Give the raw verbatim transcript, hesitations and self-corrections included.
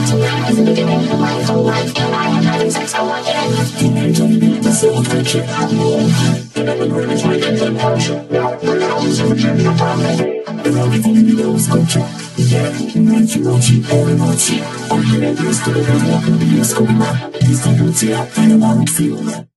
to life, the beginning of my whole life. And I am having sex all again. Teenage on me, the soul picture of me. And I've been really trying to get harsher. Now, we're not always a Virginia problem. And everything in the little sculpture. Yeah, nice emoji, or emoji. I'm gonna use the little walk of the school. He's gonna see how I want to feel that.